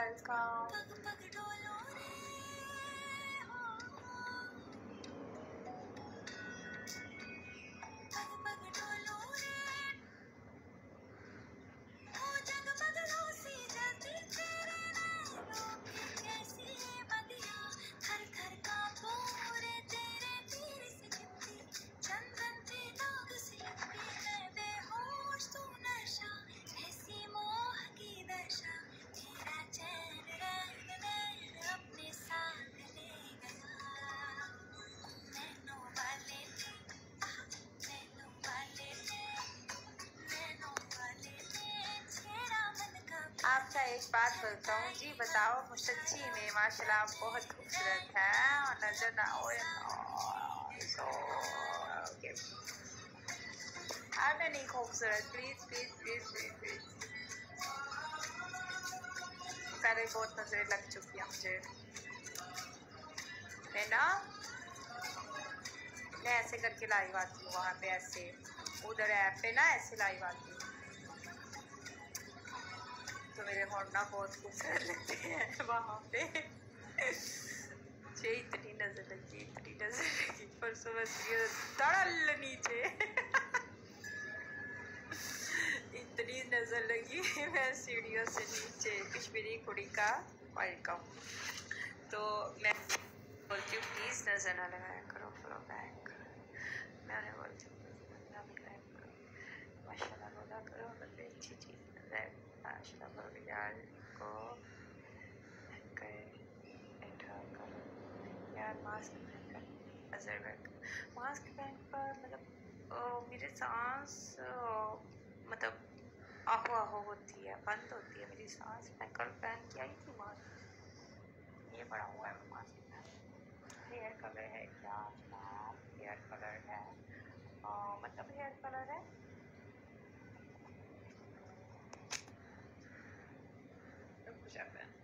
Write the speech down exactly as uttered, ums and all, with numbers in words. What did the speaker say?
Welcome. आपका एक बात बताऊँ जी, बताओ सच्ची में माशाल्लाह आप बहुत खूबसूरत हैं और नजर ना हो आपने नहीं खूबसूरत, please please please please please पहले बहुत नजरें लग चुकी हैं मुझे। मैं ना मैं ऐसे करके लाइव आती हूँ वहाँ पे, ऐसे उधर ऐप पे ना ऐसे लाइव आती हूँ तो मेरे होना बहुत खूबसूरत लगते हैं वहाँ पे। मुझे इतनी नजर लगी इतनी नजर लगी परसों बस तड़ल नीचे। इतनी नजर लगी मैं सीढ़ियों से नीचे। कश्मीरी कुड़ी का वेलकम। तो मैं बोलती हूँ प्लीज़ नजर ना लगाया करो, फॉलो बैक। मैं उन्हें बोलती हूँ नजर ना लगाया करो, माशाल्लाह बोला करो, मतलब अच्छी चीज़ नजर माशाल्लाह बोलो यार को बैठा करो यार। मास्क पहन कर नजर बैठ मास्क पहन पर मतलब मेरे सांस मतलब आहो आहो होती है, बंद होती है मेरी सांस। मैं कल पहन के आई थी मास्क, ये बड़ा हुआ है मास्क में। हेयर कलर है क्या? हेयर कलर है आ, मतलब हेयर कलर है कुछ